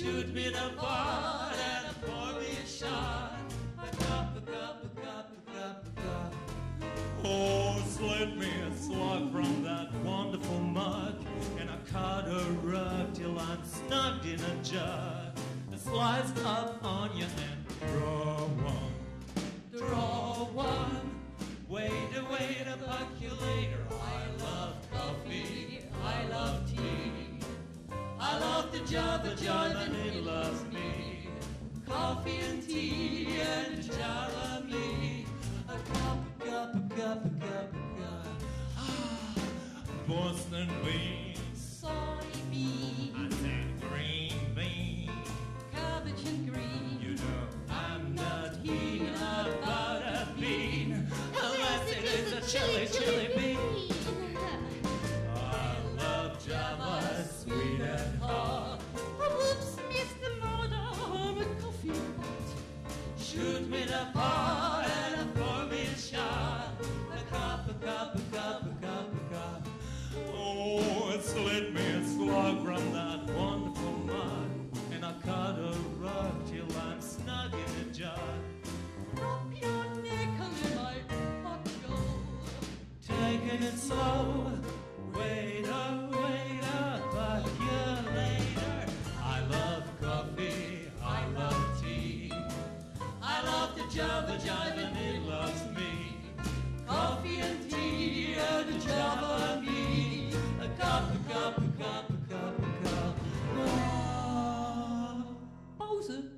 Shoot me the part and pour me a shot. A cup, a cup, a cup, a cup, a cup. Oh, slit me a slug from that wonderful mug, and I cut a rug till I'm snugged in a jug. A slice up on your hand, draw one, draw one. Wait a percolator. I love coffee, I love tea. I love the Java jar and it loves me. Coffee and tea and Java me. A cup, a cup, a cup, a cup, a cup. Ah, Boston beans, Soybean, I said green bean. cabbage and green. You know I'm not keen about a bean unless it is a chili bean. I love Java, sweet and hot. Oh, whoops, missed the murder on a coffee pot. Shoot me the pot and pour me a shot. A cup, a cup, a cup, a cup, a cup. Oh, it slit me a slug from that wonderful mug, and I cut a rug till I'm snug in a jug. Drop your nickel in my pocket. Taking it slow, waiter, percolator. I love coffee, I love tea. I love the Java jive and it loves me. Coffee and tea and Java and me. A cup, a cup, a cup, a cup, a cup. Ah. Pause.